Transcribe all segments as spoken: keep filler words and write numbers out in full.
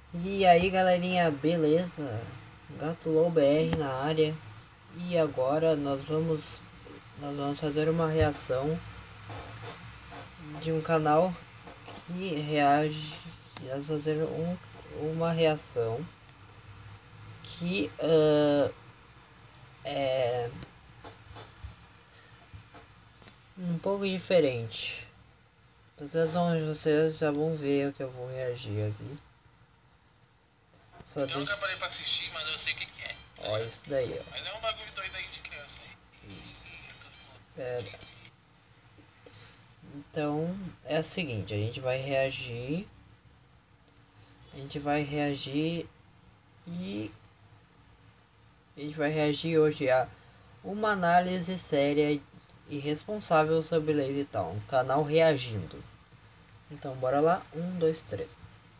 E aí galerinha, beleza? Gatulou B R na área. E agora nós vamos nós vamos fazer uma reação de um canal que reage. Nós vamos fazer um, uma reação que uh, é um pouco diferente. Vocês, vão, vocês já vão ver o que eu vou reagir aqui. Só eu deixa... nunca parei pra assistir, mas eu sei o que, que é. Ó, isso daí, ó. Mas é um bagulho doido aí de criança aí. Pera. Então, é o seguinte, a gente vai reagir. A gente vai reagir e... A gente vai reagir hoje a uma análise séria e responsável sobre Lazy Town. Canal reagindo. Então, bora lá. Um, dois, três.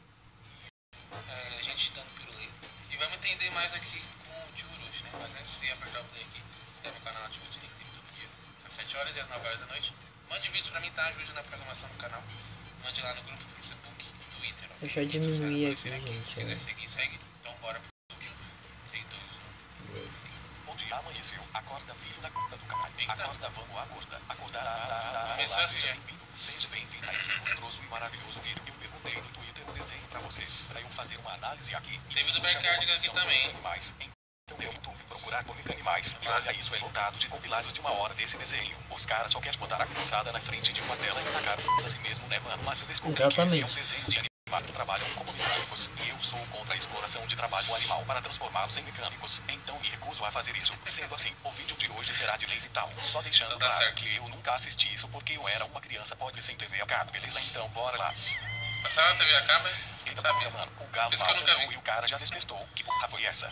É, a gente dando pirulito. E vamos entender mais aqui com o Tio Urush, né? Mas antes de você apertar o play aqui, se inscreve no canal, ativa o sininho que tem todo dia. Às sete horas e às nove horas da noite. Mande vídeo pra mim, tá? Ajude na programação do canal. Mande lá no grupo Facebook, Twitter, ok? Deixa eu diminuir aqui, aqui. gente. Se quiser seguir, segue. Então bora pro vídeo. três, dois, um. O dia amanheceu. Acorda, filho da puta do caralho. Eita. Acorda, vamos, acorda. Acordar. Começou assim, seja já. bem-vindo. Seja bem-vindo a esse monstruoso e maravilhoso vídeo. Eu perguntei no Twitter um desenho pra vocês, pra eu fazer uma análise aqui. Teve do Isso chamou Backyardigans a aqui atenção também. dos animais. Então deu no YouTube procurar Comic Animais. E olha, isso é lotado de compilados de uma hora desse desenho. Os caras só querem botar a criançada na frente de uma tela e tacar foda-se mesmo, né, mano? Mas eu descobri Exatamente. que esse é um desenho de animais que trabalham como mecânicos. E eu sou contra a exploração de trabalho animal para transformá-los em mecânicos. Então me recuso a fazer isso. Sendo assim, o vídeo de hoje será de Lazy Town. Só deixando Tá claro certo. que eu nunca assisti isso porque eu era uma criança pobre sem T V a cabo. Beleza? Então bora lá. Passava na T V a cabo, Eita, sabia? porra, mano, o galo Isso que eu mal nunca cantou vi. e o cara já despertou. Que porra foi essa?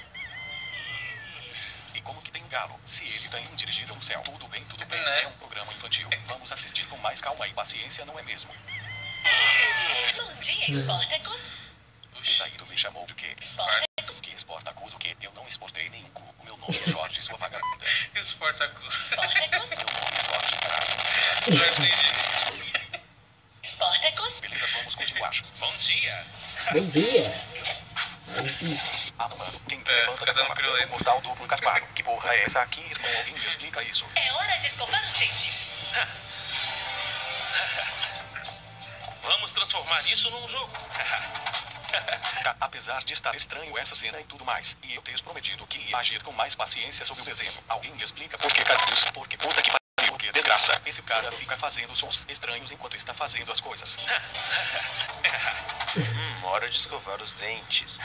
E como que tem um galo? Se ele tem um dirigível no céu. Tudo bem, tudo bem. Né? É um programa infantil. Vamos assistir com mais calma e paciência, não é mesmo? Bom dia, Sportacus. E Oxi. daí tu me chamou de quê? Sportacus. Que Sportacus o quê? Eu não exportei nenhum cu. O meu nome é Jorge, sua vagabunda. Sportacus. Sportacus. Meu nome é Jorge, caralho. Já entendi. Sportacus. Beleza, vamos continuar. Bom dia. Bom dia! Ah, mano, quem que É, levanta fica da dando cama? piruleta. Mortal duplo carpado. Que porra é essa aqui, irmão? Alguém me explica isso. É hora de escovar os dentes. Vamos transformar isso num jogo. Tá, apesar de estar estranho essa cena e tudo mais, e eu ter prometido que ia agir com mais paciência sobre o desenho, alguém me explica por que, caralhos? Porque puta que pariu, que desgraça. Esse cara fica fazendo sons estranhos enquanto está fazendo as coisas. Hum, hora de escovar os dentes.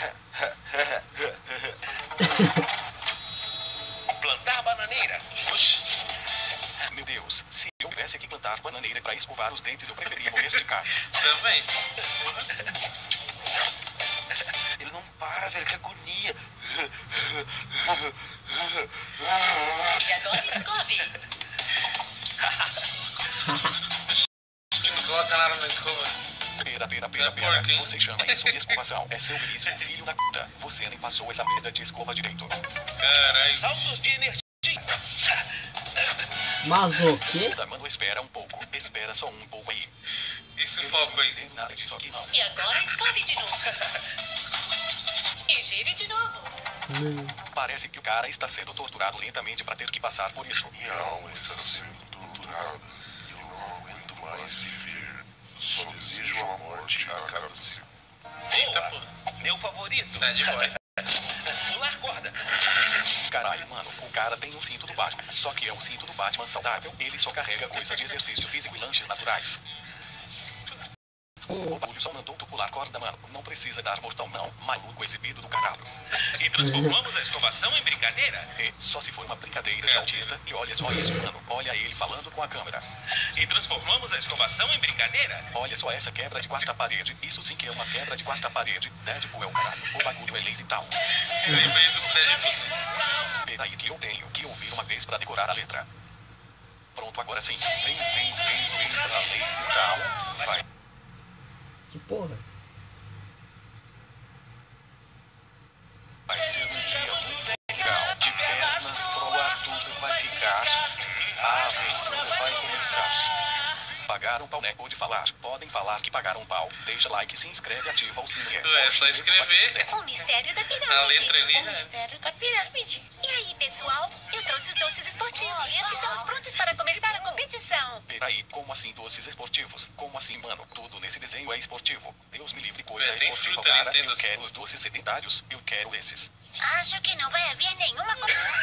Plantar bananeira. Oxi. Meu Deus, se eu tivesse que plantar bananeira pra escovar os dentes, eu preferia morrer de cara. Também. Ele não para, velho, que agonia. E agora escove. Não coloca nada na escova. Pera, pera, É pera, pera. porco, hein? Você chama isso de escovação. É seu belíssimo filho da puta. Você nem passou essa merda de escova direito. Caralho. Saltos de energia. Mas o quê? Puta, mano, espera um pouco. Espera só um pouco aí. Esse Eu foco não aí. entendi nada disso aqui, não. E agora escove de novo. E gire de novo. Hum, Parece que o cara está sendo torturado lentamente pra ter que passar por isso. Minha alma está sendo torturada e eu não aguento mais viver. Só desejo a morte a cada segundo. Eita, pô. Meu favorito. Sad boy. Pular corda. Caralho, mano, o cara tem um cinto do Batman. Só que é um cinto do Batman saudável. Ele só carrega coisa de exercício físico e lanches naturais. O bagulho só mandou tu pular corda, mano. Não precisa dar mortão, não. Maluco exibido do caralho. E transformamos a escovação em brincadeira. É, só se for uma brincadeira de autista. E olha só isso, mano. Olha ele falando com a câmera. E transformamos a escovação em brincadeira. Olha só essa quebra de quarta parede. Isso sim que é uma quebra de quarta parede. Deadpool é o caralho. O bagulho é Lazy Town. Eu lembrei do Deadpool. Peraí que eu tenho que ouvir uma vez pra decorar a letra. Pronto, agora sim. Vem, vem, vem, vem pra Lazy Town. Vai. que porra? Vai ser um dia muito legal. De pernas pro ar tudo vai ficar. A aventura vai começar. Pagar pagaram pau, né? Pode falar. Podem falar que pagaram pau. Deixa like, se inscreve, ativa o sininho. É só escrever. O mistério da pirâmide. A letra ali, O né? mistério da pirâmide. E aí, pessoal? Eu trouxe os doces esportivos. Estamos prontos para começar a competição. Peraí, como assim doces esportivos? Como assim, mano? Tudo nesse desenho é esportivo. Deus me livre, coisa É, tem esportiva, fruta, cara. Nintendo, Eu assim. quero os doces sedentários. Eu quero esses. Acho que não vai haver nenhuma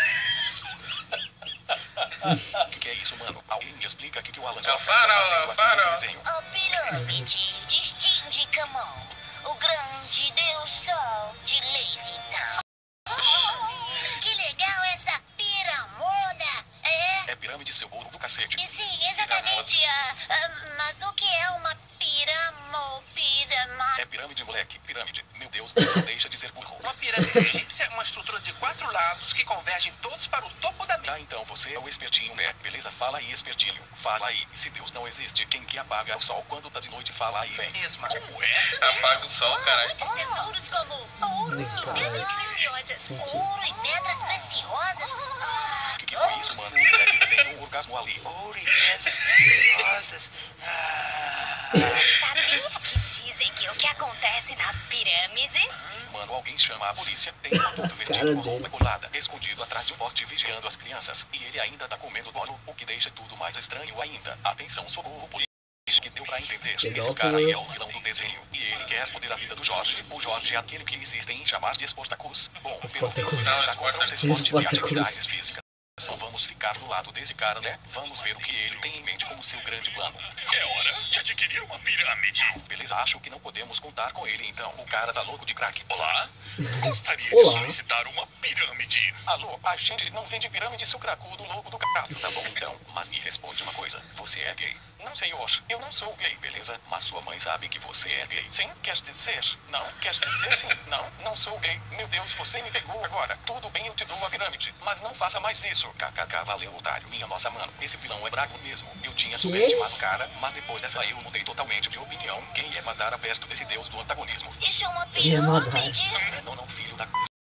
O que, que é isso, mano? Alguém me explica o que, que o Alan É o Sokka farol, tá é o fazendo aqui farol. nesse desenho. A pirâmide de Stingy Camon, o grande deus sol de Lazy Town. Que legal essa piramuda! É? É pirâmide, seu burro do cacete. E sim, exatamente. ah, ah, mas o que é uma piramo... pirama... É pirâmide, moleque. Pirâmide. Meu Deus do céu, deixa de ser burro. Uma pirâmide egípcia é uma estrutura de quatro lados que convergem todos para o topo da mesa. Tá, então você é o espertinho, né? Beleza, fala aí, espertinho. Fala aí. Se Deus não existe, quem que apaga o sol quando tá de noite? Fala aí, vem. Mesma. Como é? Apaga o sol, caralho. Muitos tesouros como ouro e pedras preciosas. Ouro e pedras preciosas? Ah, O que, que foi isso, mano? O moleque tem um orgasmo ali. Ouro e pedras preciosas. Sabe o que dizem que o que acontece nas pirâmides? Mano, alguém chama a polícia. Tem um adulto vestido Cara com dele. roupa colada, escondido atrás de um poste vigiando as crianças. E ele ainda tá comendo bolo, o que deixa tudo mais estranho ainda. Atenção, socorro, polícia. Que deu pra entender. Esse Pedófilo. cara aí é o vilão do desenho. E ele quer foder a vida do Jorge. O Jorge é aquele que insistem em chamar de Espartacus. Bom, pelo visto, ele está contra os esportes e Espartacus. atividades físicas. Então vamos ficar do lado desse cara, né? Vamos ver o que ele tem em mente como seu grande plano. É hora de adquirir uma pirâmide. Beleza, acho que não podemos contar com ele então. O cara tá louco de crack. Olá? Gostaria Olá. de solicitar uma pirâmide. Alô, a gente não vende pirâmide, seu cracudo louco do caralho. Tá bom então, mas me responde uma coisa. Você é gay? Não, senhor, eu não sou gay, beleza? Mas sua mãe sabe que você é gay. Sim, quer dizer? Não, quer dizer sim. Não, não sou gay. Meu Deus, você me pegou agora. Tudo bem, eu te dou a pirâmide. Mas não faça mais isso. Kkk, valeu, otário. Minha nossa, mano, esse vilão é brabo mesmo. Eu tinha subestimado o cara, mas depois dessa eu mudei totalmente de opinião. Quem ia matar perto desse deus do antagonismo? isso é uma Que é maldade. pirâmide? Não, não, filho da...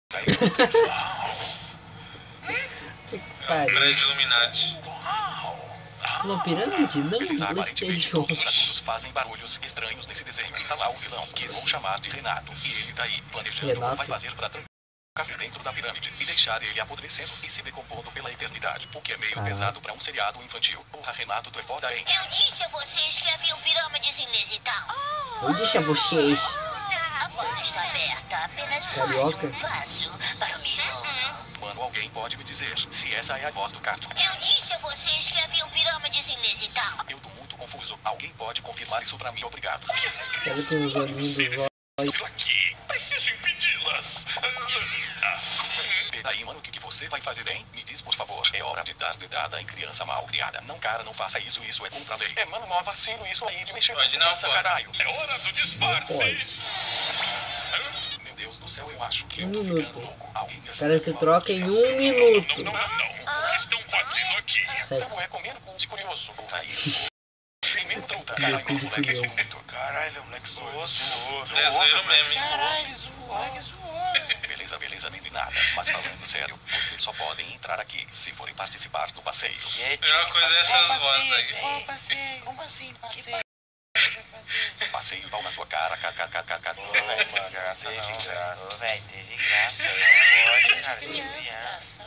Pariu. Prédio Illuminati. Uma pirâmide? Não, Beleza, aparentemente PlayStation. todos os adultos fazem barulhos estranhos nesse desenho. E tá lá o vilão, que vou chamar de Renato. E ele tá aí, planejando como Renato. vai fazer pra trancar dentro da pirâmide e deixar ele apodrecendo e se decompondo pela eternidade. O que é meio Caraca. pesado pra um seriado infantil. Porra, Renato, tu é foda, hein? Eu disse a vocês que haviam pirâmides em Lazy Town. Eu disse a vocês. A porta está aberta. Apenas mais Carioca. um passo para o milagre. Mano, alguém pode me dizer se essa é a voz do Carto? Eu disse a vocês que haviam pirâmides em Lazy Town. Eu tô muito confuso. Alguém pode confirmar isso pra mim? Obrigado. O que essas Sabe crianças com os estão olhinhos fazendo dos olhos. Estou aqui. Preciso impedi-las. Ah, Peraí, mano, o que, que você vai fazer, hein? Me diz, por favor. É hora de dar dedada em criança mal criada. Não, cara, não faça isso. Isso é contra a lei. É, mano, mó vacilo isso aí de mexer com Pode não, criança, pode. caralho. é hora do disfarce. Pode. Meu Deus do céu, eu acho que Um eu tô minuto. ficando louco. Alguém me O ajuda cara se com troca em uma um minuto. Não, não, não. O que estão fazendo aqui? Certo. Então é comendo com de curioso. Porra aí. Primeiro truta. Caralho, Tudo moleque, curioso. zoou muito. Caralho, velho, moleque zoou, zoou, zoou. É zoeiro mesmo, hein? Caralho, zoou, moleque zoou. Beleza, beleza, meninada. Mas falando sério, vocês só podem entrar aqui se forem participar do passeio. A melhor coisa é essas vozes aí. Qual passeio? Como assim, passeio? Passeio pau na sua cara, kkkk. Ô, velho, mano, graça não, velho. Ô, velho, teve graça. Não pode, cara, teve criança.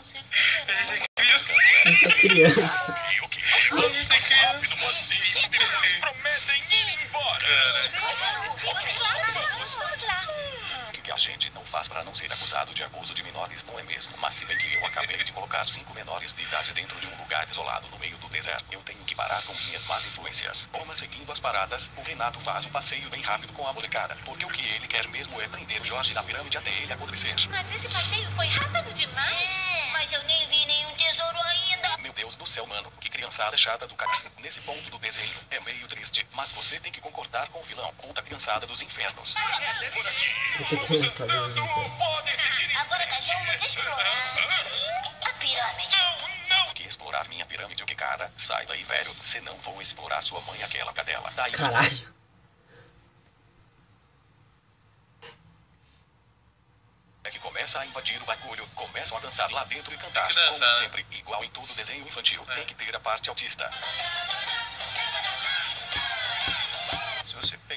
Essa criança. Ok, ok, vamos muito rápido, vocês. Eles prometem ir embora. Vamos lá. O que, que a gente não faz pra não ser acusado de abuso de menores, não é mesmo? Mas se bem que eu acabei de colocar cinco menores de idade dentro de um lugar isolado no meio do deserto, eu tenho que parar com minhas más influências. Uma seguindo as paradas, o Renato faz um passeio bem rápido com a molecada, porque o que ele quer mesmo é prender o Jorge na pirâmide até ele apodrecer. Mas esse passeio foi rápido demais. É, mas eu nem vi nenhum tesouro ainda. Meu Deus do céu, mano, que criançada chata do caralho. Nesse ponto do desenho, é meio triste, mas você tem que concordar com o vilão, puta criançada dos infernos. Por aqui. Essa criança Andando, podem seguir em Agora nós vamos explorar a pirâmide. Não, não. Que explorar minha pirâmide, o que cara? Sai daí, velho, senão vou explorar sua mãe, aquela cadela. Daí, Caralho. é que começa a invadir o bagulho, começam a dançar lá dentro e cantar. Tem que dançar. Como sempre, igual em todo desenho infantil, tem que ter a parte autista.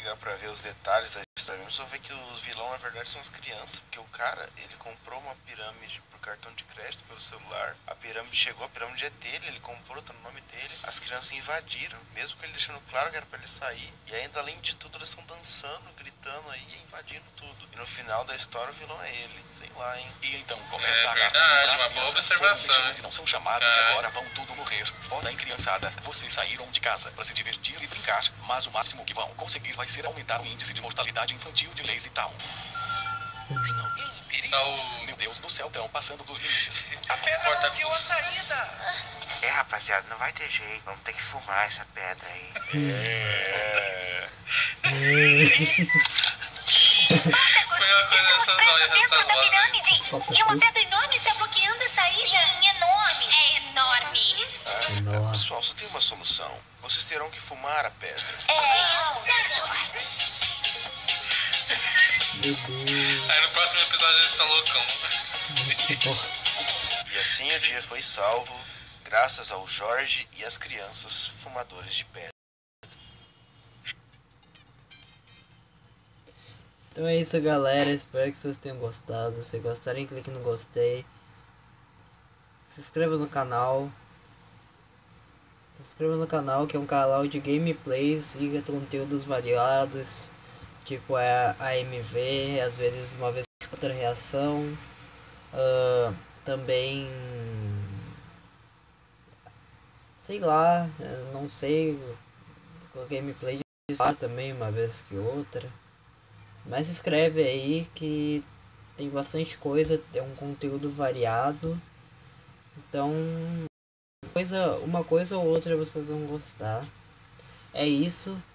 pegar pra ver os detalhes da história mesmo, só ver que os vilões na verdade são as crianças, porque o cara, ele comprou uma pirâmide por cartão de crédito pelo celular, a pirâmide chegou, a pirâmide é dele, ele comprou, tá no nome dele, as crianças invadiram, mesmo com ele deixando claro que era pra ele sair, e ainda além de tudo eles estão dançando, gritando aí, invadindo tudo. E no final da história o vilão é ele, sei lá, hein. E então começa É a verdade, uma boa observação, foram né? onde não são chamados É. e agora vão tudo morrer. Foda, hein, criançada? Vocês saíram de casa pra se divertir e brincar, mas o máximo que vão conseguir vai ser aumentar o índice de mortalidade infantil de Lazy Town. Tem alguém em perigo? Tá o... Meu Deus do céu, estão passando dos limites. A pedra Corta bloqueou a pulso. saída! É, rapaziada, não vai ter jeito, vamos ter que fumar essa pedra aí. É... Foi uma coisa nessas, nessas Da vozes aí. pirâmide. E uma pedra enorme está bloqueando a saída. Sim, enorme. É enorme. Nossa. Pessoal, só tem uma solução. Vocês terão que fumar a pedra. É isso. Meu Deus. Aí no próximo episódio eles estão loucão. E assim o dia foi salvo, graças ao Jorge e às crianças fumadores de pedra. Então é isso, galera. Espero que vocês tenham gostado. Se gostarem, clique no gostei. Se inscreva no canal. Se inscreva no canal, que é um canal de gameplays e conteúdos variados. Tipo é A M V, às vezes uma vez outra reação. Uh, também... Sei lá, não sei. O gameplay de lá também, uma vez que outra. Mas se inscreve aí que tem bastante coisa, tem um conteúdo variado. Então, coisa, uma coisa ou outra vocês vão gostar. É isso.